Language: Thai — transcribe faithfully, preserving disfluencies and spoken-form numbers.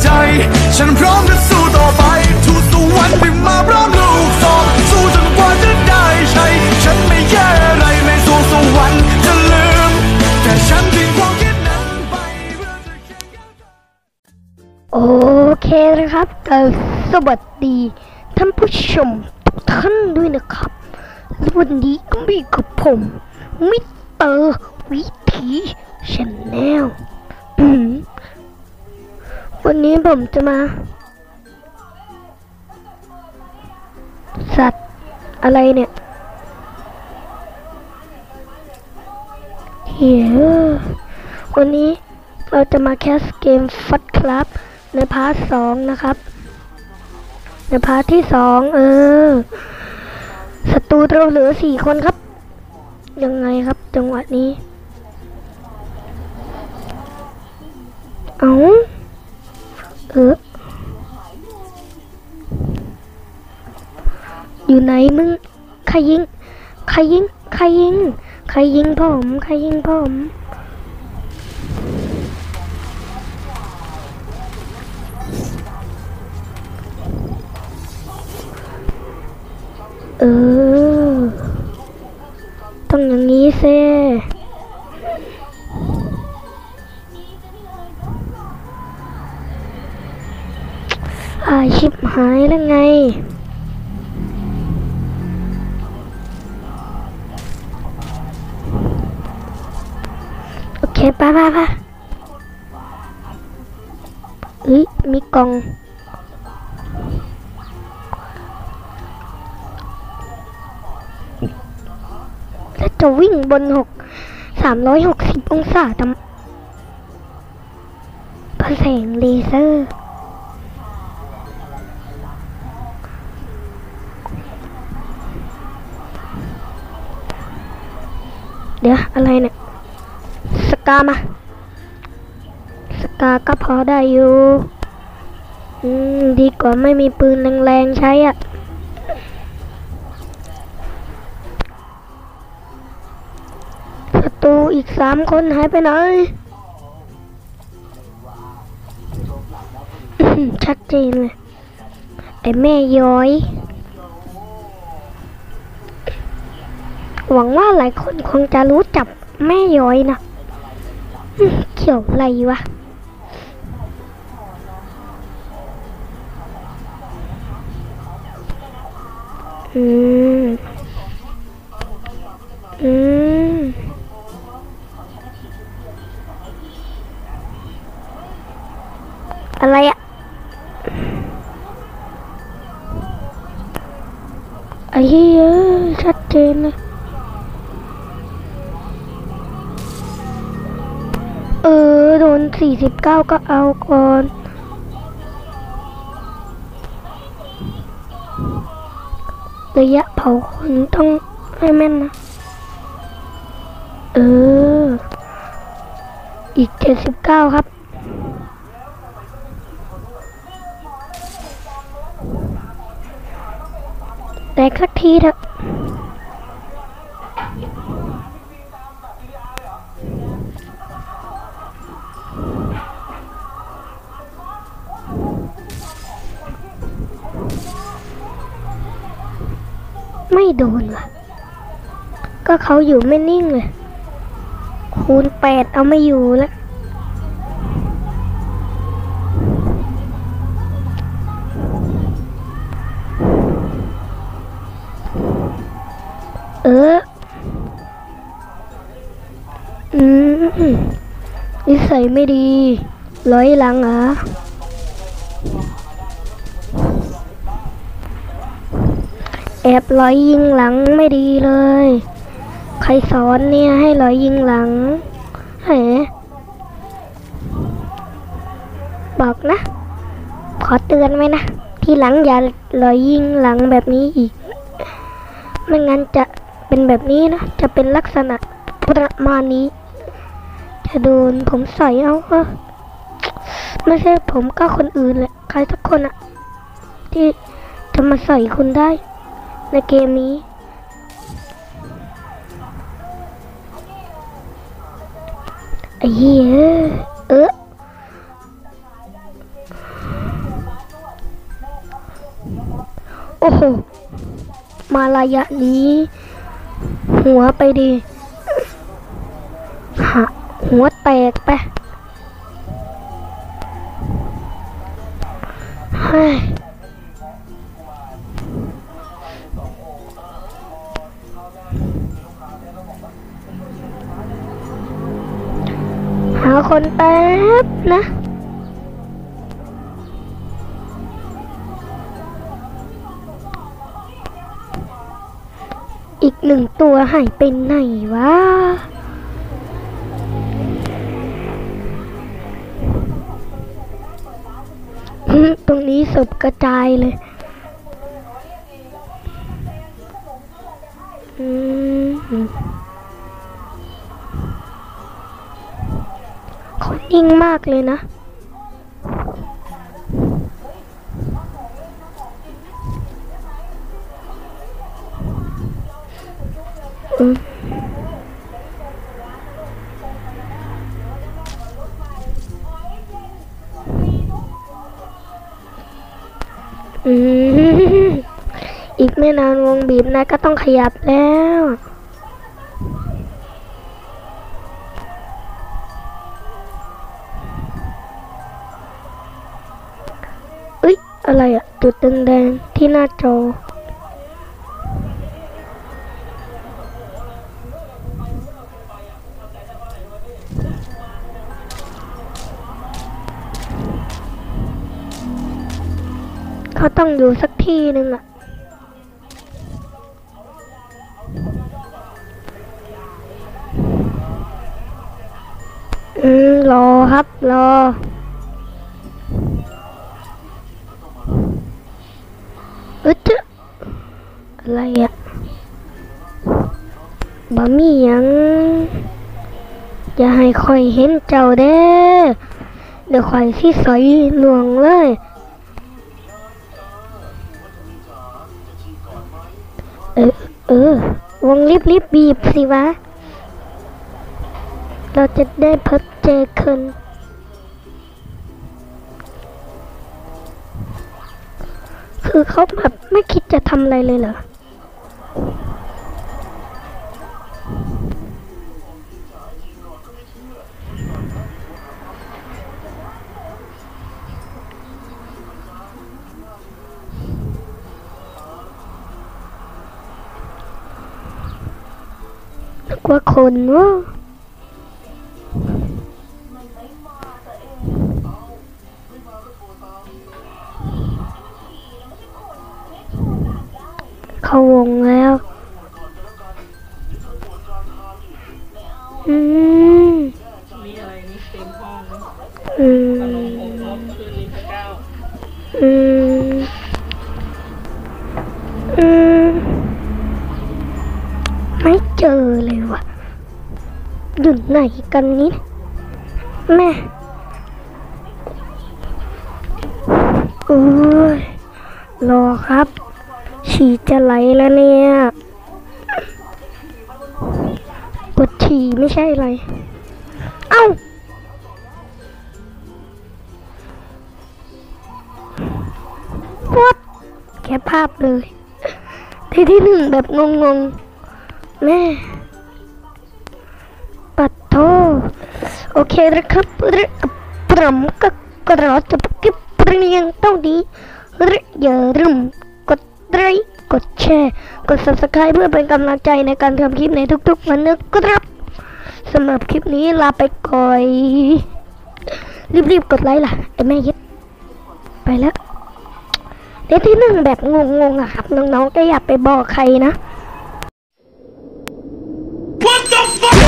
ใจฉันพร้อมจะสู้ต่อไปทูตสวรรค์บินมาพร้อมลูกศรสู้จนกว่าจะได้ใช่ฉันไม่แย่อะไรไม่สู้สวรรค์จะลืมแต่ฉันทิ้งความคิดนั้นไปเพื่อจะแค่โอเคนะครับก็สวัสดีท่านผู้ชมทุกท่านด้วยนะครับวันนี้ก็มีกับผมมิสเตอร์วิถีชาแนลวันนี้ผมจะมาสัตว์อะไรเนี่ยเฮ้ยวันนี้เราจะมาแคสเกมฟัดครับในพาร์ทสองนะครับในพาร์ทที่สองเออศัตรูเราเหลือสี่คนครับยังไงครับจังหวะนี้เอาเอออยู่ไหนมึงใครยิงใครยิงใครยิงใครยิงผมใครยิงผมเออต้องอย่างนี้เซ่อาชิบหายแล้วไงโอเคไปไปไปเอ้ยมีกล่องแล้วจะวิ่งบนหกสามร้อยหกสิบองศาทำพระแสงเลเซอร์เดี๋ยวอะไรเนี่ยสกามาสกาก็พอได้อยู่อืมดีกว่าไม่มีปืนแรงๆใช้อ่ะศัตรูอีกสามคนหายไปไหนชัดเจนเลยไอ้แม่ย้อยหวังว่าหลายคนคงจะรู้จักแม่ย้อยนะเกี่ยวอะไรวะอืมอืมอะไรอะไอ้เหี้ยชัดเจนเลยเออโดนสี่สิบเก้าก็เอาก่อนระยะเผาขนต้องให้แม่นนะเอออีกเจ็ดสิบเก้าครับแตกสักทีเถอะไม่โดนว่ะก็เขาอยู่ไม่นิ่งเลยคูณแปดเอาไม่อยู่แล้วเอออืมนิสัยไม่ดีร้อยหลังเหรอแอบร้อยยิงหลังไม่ดีเลยใครสอนเนี่ยให้ร้อยยิงหลังเฮ้บอกนะขอเตือนไว้นะทีหลังอย่าร้อยยิงหลังแบบนี้อีกไม่งั้นจะเป็นแบบนี้นะจะเป็นลักษณะประมาณนี้จะโดนผมใส่เอาเออไม่ใช่ผมก็คนอื่นแหละใครทุกคนอะที่จะมาใส่คุณได้ในเกมนี้ไอ้เหี้ยเออโอ้โหมาระยะนี้หัวไปดีหะหัวแตกไปเฮ้ยหาคนแป๊บนะอีกหนึ่งตัวหายไปไหนวะตรงนี้ศพกระจายเลยอืมเขานิ่งมากเลยนะอืมอืมอีกไม่นานวงบีบนะก็ต้องขยับแล้วเอ้ยอะไรอะจุดแดงๆที่หน้าจอเขาต้องอยู่สักที่หนึ่งอะอืมรอครับรอเอ๊ะจ๊ะอะไรอะบะหมี่ยังอย่าให้คอยเห็นเจ้าเด้เดี๋ยวคอยที่ใส่หลวงเลยเออเออวงรีบรีบบีบสิวะเราจะได้พบเจอคนคือเขาแบบไม่คิดจะทำอะไรเลยเหรอนึกว่าคนวะเข้าวงแล้วอืมมีอะไรนี่เต็มห้องนะอืมขนมอบรสคืนนี้พระเจ้าอืมอืมไม่เจอเลยว่ะอยู่ไหนกันนี้แม่โอ้ยรอครับฉี่จะไหลแล้วเนี่ยปวดฉี่ไม่ใช่อะไรเอ้าวัดแค่ภาพเลยที่ที่หนึ่งแบบงงๆแม่ปัดโทโอเคนะครับปรำก็กระโดดจะเก็บเรียงเท่านี้อย่าลืมกดไลค์กดแชร์กด ซับสไครบ์ เพื่อเป็นกำลังใจในการทำคลิปในทุกๆวันนะครับสำหรับคลิปนี้ลาไปก่อนรีบๆกดไลค์ล่ะไอ้แม่ยึดไปแล้วเดี๋ยวที่หนึ่งแบบงงๆอะครับน้องๆก็อย่าไปบอกใครนะ What the fuck